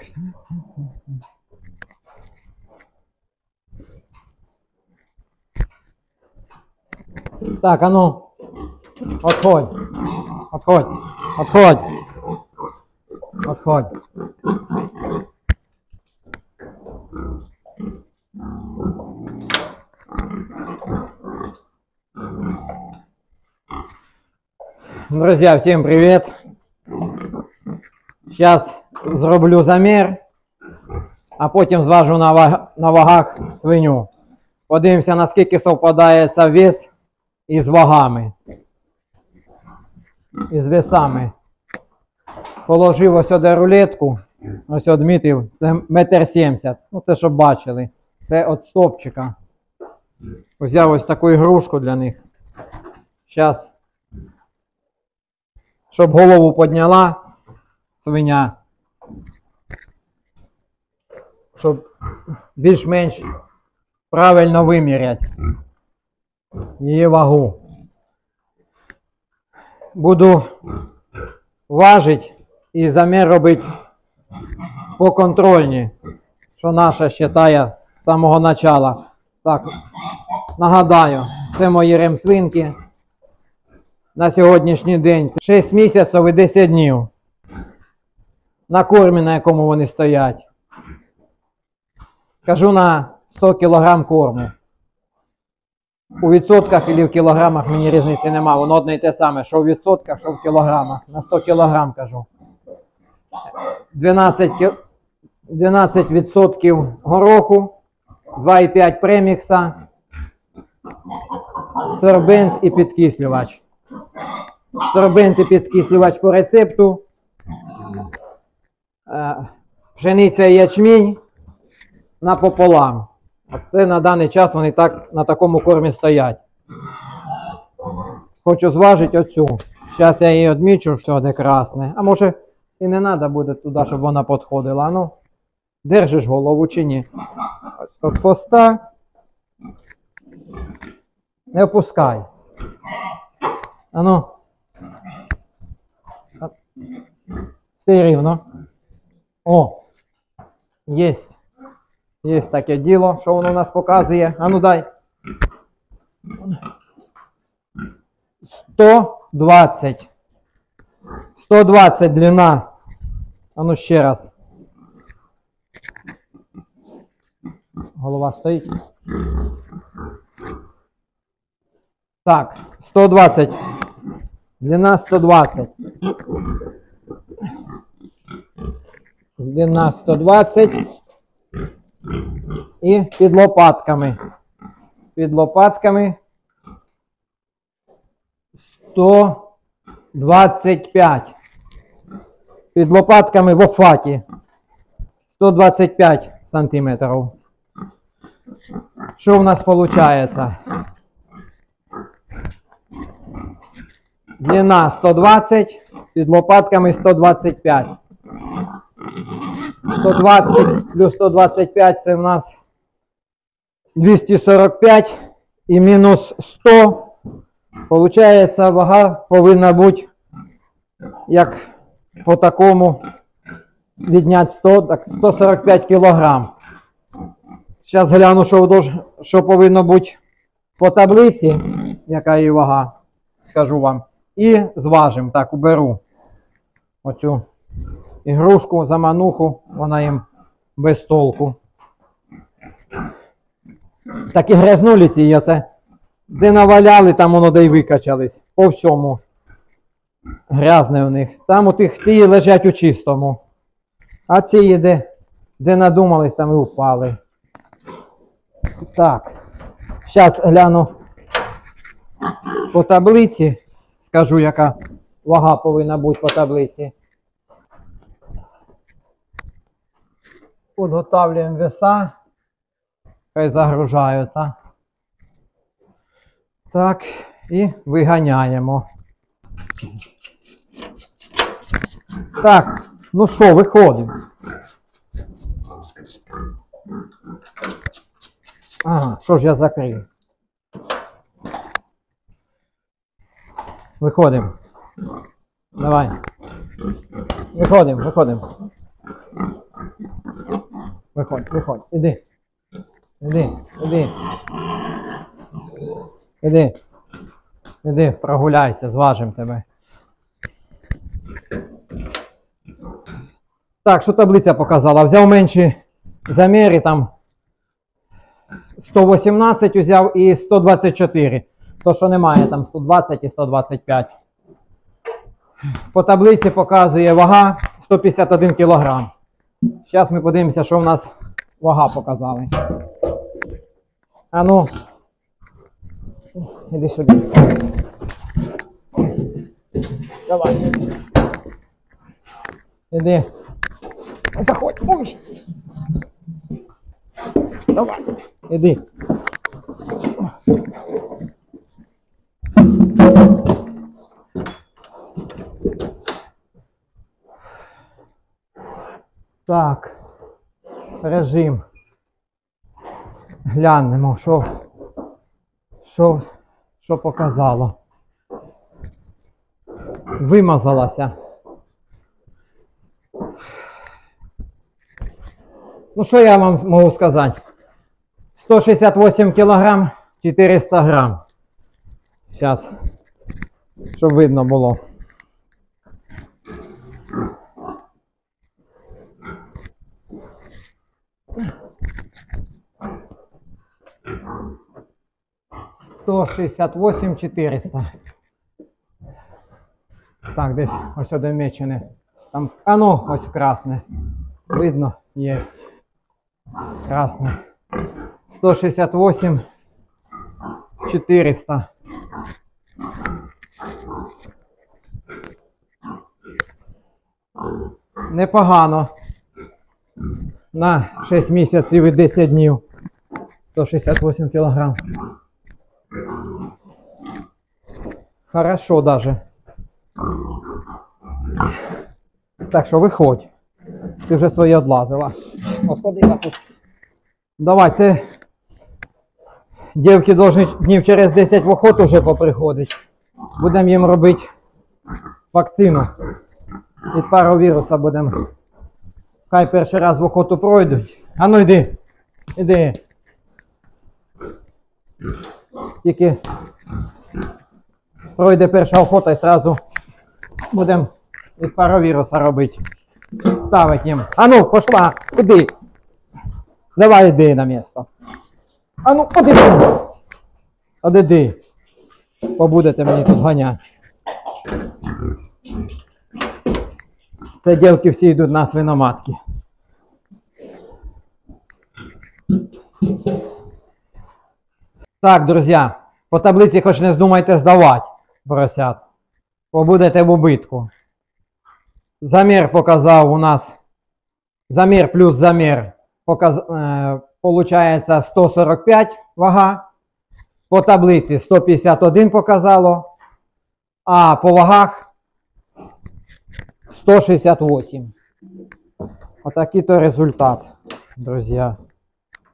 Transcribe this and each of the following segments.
Так, а ну, отходь, отходь, отходь, отходь. Друзья, всем привет! Сейчас зроблю замір, а потім зважу на вагах свиню. Подивимося, наскільки совпадається вес із вагами. Із весами. Положив ось сюди рулетку, ось відмітив, це 1,70 м. Ну це щоб бачили. Це від стопчика. Взяв ось таку ігрушку для них. Зараз, щоб голову підняла свиня, щоб більш-менш правильно виміряти її вагу. Буду важити і замір робити по контрольні, що наша вважає з самого початку. Так, нагадаю, це мої ремсвинки. На сьогоднішній день 6 місяців і 10 днів. На кормі, на якому вони стоять. Кажу, на 100 кг корму. У відсотках або в кілограмах мені різниці нема. Воно одне і те саме, що в відсотках, що в кілограмах. На 100 кг кажу. 12% гороху, 2,5 премікса, сорбент і підкислювач. Сорбент і підкислювач по рецепту. Пшениця і ячмінь напополам. Це на даний час вони так на такому кормі стоять. Хочу зважити оцю. Зараз я її відмічу, що це красне. А може і не треба буде туди, щоб вона підходила. Ну, держиш голову чи ні? От хвоста. Не опускай. А ну. Стій рівно. О! Єсть. Є таке діло, що воно у нас показує. А ну дай. 120. 120 длина. А ну ще раз. Голова стоїть. Так, 120. Длина 120. Длина 120. І під лопатками. Під лопатками 125. Під лопатками в обхваті 125 сантиметрів. Що в нас виходить? Длина 120, під лопатками 125. 120 плюс 125 це в нас 245 і мінус 100. Получається, вага повинна бути, як по такому, відняти 100, так 145 кг. Зараз гляну, що повинно бути по таблиці, яка її вага, скажу вам. І зважимо, так, уберу оцю ігрушку, замануху, вона їм без толку. Так і грязнули ці, оце, де наваляли, там воно де й викачались. По всьому грязне у них. Там у тих ті лежать у чистому. А ці де надумались, там і упали. Так, зараз гляну по таблиці, скажу, яка вага повинна бути по таблиці. Підготовлюємо веса. Хай загружаються. Так, і виганяємо. Так, ну що, виходимо. Ага, що ж я закрив? Виходимо. Давай. Виходимо. Виходь, виходь, іди. Іди, іди. Іди. Іди, прогуляйся, зважимо тебе. Так, що таблиця показала? Взяв менші заміри, там 118 взяв і 124. То, що немає, там 120 і 125. По таблиці показує вага 151 кг. Зараз ми подивимося, що в нас вага показали. А ну, іди сюди. Давай. Іди. Заходь. Ой. Давай. Іди. Так. Режим. Глянемо, що показало. Вимазалася. Ну, що я вам можу сказати? 168 кг, 400 грам. Зараз, щоб видно було. Сто 68 400. Так, десь ось одомечене. Там, а ну, ось красне. Видно? Есть. Красне. 168 400. Непогано. На 6 місяців і 10 днів. 168 кг. Хорошо даже. Так що виходь. Ти вже своє одлазила. От ходила тут. Давай, це дівки должны днів через 10 в охоту вже поприходить. Будемо їм робити вакцину. Від паровіруса будемо. Хай перший раз в охоту пройдуть. А ну йди. Іди. Тільки пройде перша охота і одразу будемо від паровіруса робити. Ставить їм. А ну, пошла. Куди? Давай іди на місто. А ну, от іди. От іди. Побудете мені тут ганяти. Це дівки всі йдуть на свиноматки. Так, друзі, по таблиці хоч не здумайте здавати поросят. Побудете в убитку. Замір показав у нас. Замір плюс замір. Получається 145 вага. По таблиці 151 показало. А по вагах 168. Отакий то результат, друзі.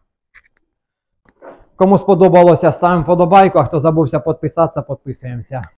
Кому сподобалося, ставимо вподобайку, а хто забувся підписатися, підписуємося.